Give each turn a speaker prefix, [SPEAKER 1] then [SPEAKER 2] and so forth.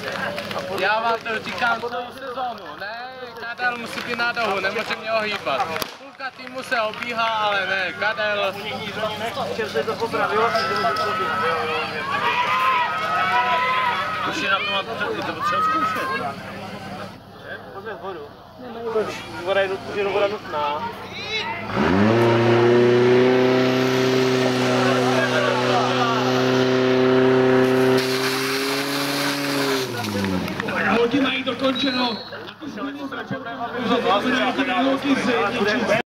[SPEAKER 1] Já vám to říkám celou sezónu, ne, Kadel musí být na dohu, nemůže mě ohýbat. Půlka týmu se obíhá, ale ne, Kadel.
[SPEAKER 2] Už je na to má to potřeba zkoušet.
[SPEAKER 1] Pozvět vodu. Voda je voda nutná.
[SPEAKER 3] Lodi mají dokončeno.